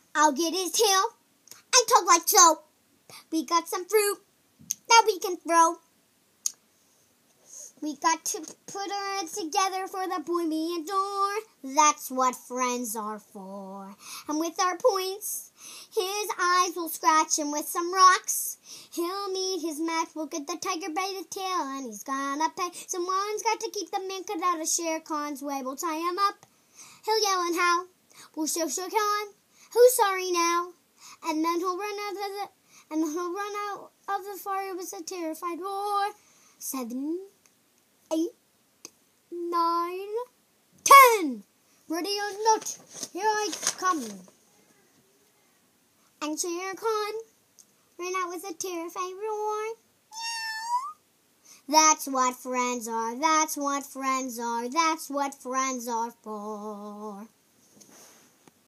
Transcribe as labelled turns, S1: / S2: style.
S1: I'll get his tail and talk like so. We got some fruit that we can throw. We got to put our heads together for the boy we adore. That's what friends are for. And with our points, his eyes will scratch, and with some rocks, he'll meet his match. We'll get the tiger by the tail, and he's gonna pay. Someone's got to keep the man cut out of Shere Khan's way. We'll tie him up. He'll yell and howl. We'll show Shere Khan who's sorry now. And then he'll run out of the fire with a terrified roar. 7, 8, 9, 10. Ready or not, here I come. And Shere Khan ran out with a terrified roar. Meow. That's what friends are. That's what friends are. That's what friends are for.